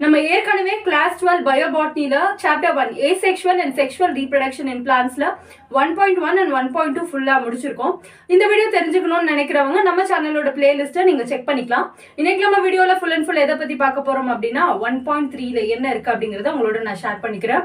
நம்ம ஏற்கனவே கிளாஸ் 12 பயோபாட்னில chapter 1 asexual and sexual reproduction in plantsல 1.1 and 1.2 ஃபுல்லா முடிச்சிருக்கோம். இந்த வீடியோ தெரிஞ்சுக்கணும்னு நினைக்கிறவங்க நம்ம சேனலோட பிளேலிஸ்ட்டை நீங்க செக் பண்ணிக்கலாம். இன்னைக்கு நம்ம வீடியோல ஃபுல் அண்ட் ஃபுல் எதை பத்தி பார்க்க போறோம் அப்படின்னா 1.3ல என்ன இருக்கு அப்படிங்கறத உங்களோட நான் ஷேர் பண்ணிக்கிறேன்.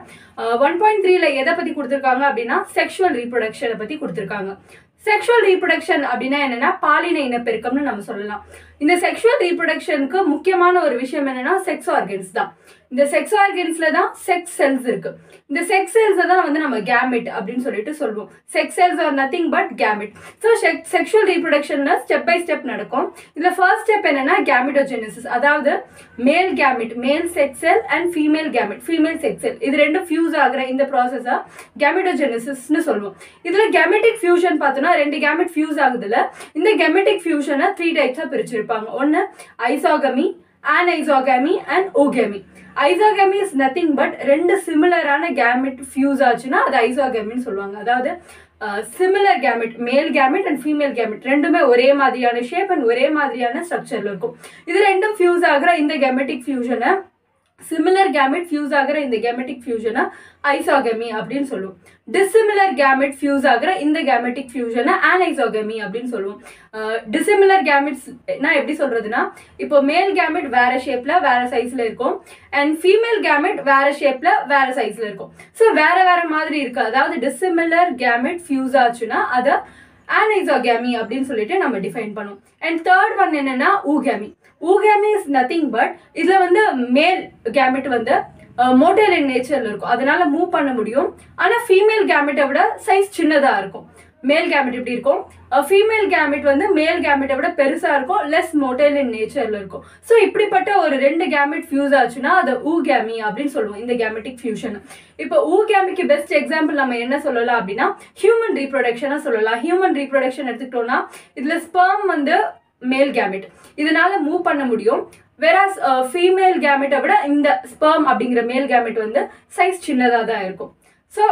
1.3ல எதை பத்தி கொடுத்திருக்காங்க அப்படின்னா செக்ஷுவல் ரீப்ரொடக்ஷனை பத்தி கொடுத்திருக்காங்க. செக்ஷுவல் ரீப்ரொடக்ஷன் அப்படின்னா என்னன்னா பாலின இனப்பெருக்கம்னு நம்ம சொல்லலாம். இந்த செக்ஷுவல் ரீப்ரொடக்ஷனுக்கு முக்கியமான ஒரு விஷயம் என்னன்னா செக்ஸ் ஆர்கன்ஸ் தான். இந்த செக்ஸ் ஆர்கன்ஸ்ல தான் செக்ஸ் செல்ஸ் இருக்கு. இந்த செக்ஸ் செல்ஸ் தான் வந்து நம்ம கேமெட் அப்படின்னு சொல்லிட்டு சொல்லுவோம். Sex cells are nothing but gamete. So sexual ரீப்ரொடக்ஷன்ல ஸ்டெப் பை ஸ்டெப் நடக்கும். இதுல ஃபர்ஸ்ட் ஸ்டெப் என்னன்னா கேமெட்டோஜெனசிஸ், அதாவது male gamete male sex cell and female gamete female sex cell இது ரெண்டும் ஃபியூஸ் ஆகிற இந்த ப்ராசஸா கேமெட்டோஜெனசிஸ்னு சொல்லுவோம். இதுல கெமெட்டிக் ஃபியூஷன் பார்த்தோம்னா ரெண்டு கேமெட் ஃபியூஸ் ஆகுதுல இந்த கெமெட்டிக் ஃபியூஷனை 3 டைப்ஸா பிரிச்சிருப்பாங்க. ஒன்னு isogamy, anisogamy and ogamy. Isogamy is nothing but ரெண்டு சிமிலரான கேமெட் ஃபியூஸ் ஆச்சுன்னா அது ஐசோகமின்னு சொல்லுவாங்க. அதாவது similar gamete male gamete and female gamete ரெண்டுமே ஒரே மாதிரியான ஷேப் அண்ட் ஒரே மாதிரியான ஸ்ட்ரக்சர்ல இருக்கும். இது ரெண்டும் ஃபியூஸ் ஆகிற இந்த கெமெட்டிக் ஃபியூஷனை சிமிலர் கேமெட் ஃபியூஸ் ஆகிற இந்த கெமெட்டிக் ஃபியூஷனை ஐசோகமி அப்படின்னு சொல்லுவோம். டிசிமிலர் கேமெட் ஃபியூஸ் ஆகிற இந்த கேமெட்டிக் ஃபியூஷனை anisogamy அப்படின்னு சொல்லுவோம். டிசிமிலர் கேமெட்ஸ் நான் எப்படி சொல்றதுன்னா இப்போ மேல் கேமெட் வேற ஷேப்ல வேற சைஸ்ல இருக்கும் அண்ட் ஃபீமேல் கேமெட் வேற ஷேப்ல வேற சைஸ்ல இருக்கும். ஸோ வேற வேற மாதிரி இருக்கு. அதாவது டிசிமிலர் கேமெட் ஃபியூஸ் ஆச்சுன்னா அதை anisogamy அப்படின்னு சொல்லிட்டு நம்ம டிஃபைன் பண்ணுவோம். அண்ட் தேர்ட் ஒன் என்னன்னா oogamy. Oogamy is nothing but இதுல வந்து மேல் கேமெட் வந்து மோட்டல் இன் நேச்சர்ல இருக்கும், அதனால மூவ் பண்ண முடியும். ஆனா ஃபீமேல் கேமெட்டை விட சைஸ் சின்னதா இருக்கும். மேல் கேமெட் இப்படி இருக்கும், ஃபீமேல் கேமெட் வந்து மேல் கேமெட்டை விட பெருசா இருக்கும், லெஸ் மோட்டல் இன் நேச்சர்ல இருக்கும். ஸோ இப்படிப்பட்ட ஒரு ரெண்டு கேமெட் ஃபியூஸ் ஆச்சுன்னா அது ஊகமி அப்படின்னு சொல்லுவோம் இந்த கேமெட்டிக் ஃபியூஷன். இப்போ ஊகமிக்கு பெஸ்ட் எக்ஸாம்பிள் நம்ம என்ன சொல்லலாம் அப்படின்னா ஹியூமன் ரீப்ரொடக்ஷனா சொல்லலாம். ஹியூமன் ரீப்ரொடக்ஷன் எடுத்துக்கிட்டோம்னா இதுல ஸ்பெர்ம் வந்து மேல் கேமெட் இதனால மூவ் பண்ண முடியும். வேறாஸ் ஃபீமேல் கேமெட்டை விட இந்த ஸ்பெர்ம் அப்படிங்கிற மேல் கேமெட் வந்து சைஸ் சின்னதாக தான் இருக்கும். ஸோ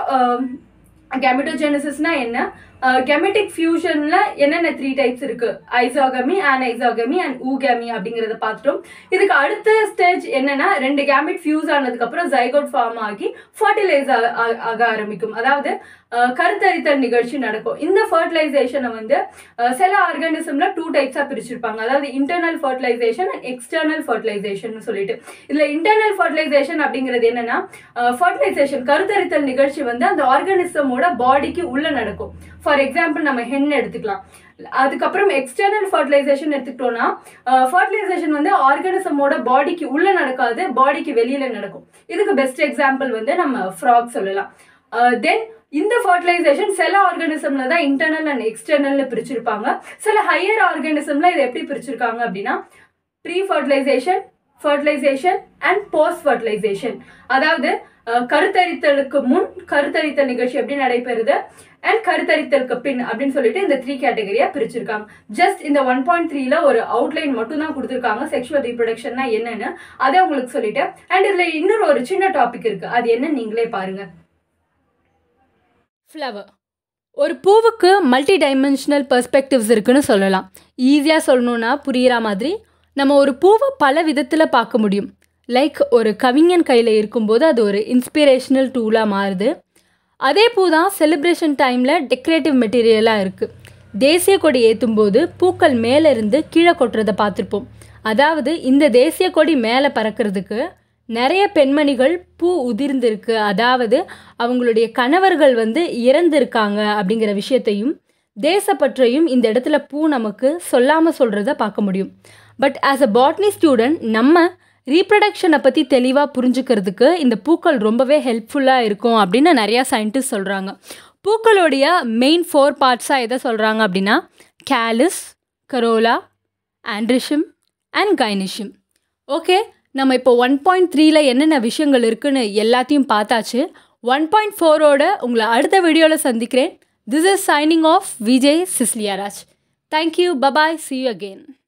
கேமெட்டோஜெனசிஸ்னா என்ன, கெமெட்டிக் ஃபியூஷன்ல என்னென்ன 3 டைப்ஸ் இருக்கு, ஐசோகமி, anisogamy அண்ட் ஊகமி அப்படிங்கறத பார்த்துட்டோம். இதுக்கு அடுத்த ஸ்டேஜ் என்னன்னா ரெண்டு கேமெட் ஃபியூஸ் ஆனதுக்கு அப்புறம் ஜைகோட் ஃபார்ம் ஆகி ஃபர்டிலைஸ் ஆக ஆரம்பிக்கும். அதாவது கருத்தரித்தல் நிகழ்ச்சி நடக்கும். இந்த ஃபர்டிலைசேஷனை வந்து சில ஆர்கானிசம்ல 2 டைப்ஸா பிரிச்சிருப்பாங்க. அதாவது internal fertilisation and external fertilisation சொல்லிட்டு. இதுல இன்டர்னல் ஃபர்டிலைசேஷன் அப்படிங்கிறது என்னன்னா ஃபர்டிலைசேஷன் கருத்தரித்தல் நிகழ்ச்சி வந்து அந்த ஆர்கானிசமோட பாடிக்கு உள்ள நடக்கும். ஃபார் எக்ஸாம்பிள் நம்ம ஹென் எடுத்துக்கலாம். அதுக்கப்புறம் எக்ஸ்டர்னல் ஃபர்டிலைசேஷன் எடுத்துக்கிட்டோம்னா ஃபர்டிலைசேஷன் வந்து ஆர்கானிசமோட பாடிக்கு உள்ள நடக்காது, பாடிக்கு வெளியில நடக்கும். இதுக்கு பெஸ்ட் எக்ஸாம்பிள் வந்து நம்ம ஃப்ராக் சொல்லலாம். தென் இந்த ஃபர்டிலைசேஷன் சில ஆர்கானிசம்ல தான் இன்டர்னல் அண்ட் எக்ஸ்டர்னல்னு பிரிச்சிருப்பாங்க. சில ஹையர் ஆர்கானிசம்ல இதை எப்படி பிரிச்சிருக்காங்க அப்படின்னா pre fertilisation, fertilisation and post fertilisation. அதாவது கருத்தரித்தலுக்கு முன் கருத்தரித்தல் நிகழ்ச்சி எப்படி நடைபெறுது அண்ட் கருத்தரித்தலுக்கு பின் அப்படின்னு சொல்லிட்டு இந்த 3 கேட்டகரியா பிரிச்சிருக்காங்க. ஜஸ்ட் இந்த 1.3ல ஒரு அவுட்லைன் மட்டும் தான் கொடுத்துருக்காங்க செக்ஷுவல் ரீப்ரொடக்ஷன்னா என்னன்னு அதை உங்களுக்கு சொல்லிட்டேன். அண்ட் இதுல இன்னொரு ஒரு சின்ன டாபிக் இருக்கு, அது என்ன நீங்களே பாருங்க. ஃப்ளவர் ஒரு பூவுக்கு மல்டி டைமென்ஷனல் பெர்ஸ்பெக்டிவ்ஸ் இருக்குன்னு சொல்லலாம். ஈஸியாக சொல்லணுன்னா புரிகிற மாதிரி நம்ம ஒரு பூவை பல விதத்தில் பார்க்க முடியும். லைக் ஒரு கவிஞன் கையில் இருக்கும்போது அது ஒரு இன்ஸ்பிரேஷனல் டூலாக மாறுது. அதே பூ தான் செலிப்ரேஷன் டைமில் டெக்கரேட்டிவ் மெட்டீரியலாக இருக்குது. தேசிய கொடி ஏற்றும் போது பூக்கள் மேலேருந்து கீழே கொட்டுறதை பார்த்துருப்போம். அதாவது இந்த தேசிய கொடி மேலே பறக்கிறதுக்கு நிறைய பெண்மணிகள் பூ உதிர்ந்திருக்கு, அதாவது அவங்களுடைய கணவர்கள் வந்து இறந்துருக்காங்க அப்படிங்கிற விஷயத்தையும் தேசப்பற்றையும் இந்த இடத்துல பூ நமக்கு சொல்லாமல் சொல்கிறத பார்க்க முடியும். But as a botany student நம்ம ரீப்ரொடக்ஷனை பற்றி தெளிவாக புரிஞ்சுக்கிறதுக்கு இந்த பூக்கள் ரொம்பவே ஹெல்ப்ஃபுல்லாக இருக்கும் அப்படின்னு நிறையா சயின்டிஸ்ட் சொல்கிறாங்க. பூக்களுடைய மெயின் 4 பார்ட்ஸாக எதை சொல்கிறாங்க அப்படின்னா calyx, corolla, androecium and gynoecium. Okay, நம்ம இப்போ 1.3ல என்னென்ன விஷயங்கள் இருக்குன்னு எல்லாத்தையும் பார்த்தாச்சு. 1.4ஓட உங்களை அடுத்த வீடியோவில் சந்திக்கிறேன். This is signing off Vijay Cecilia Raj. Thank you, bye bye, see you again.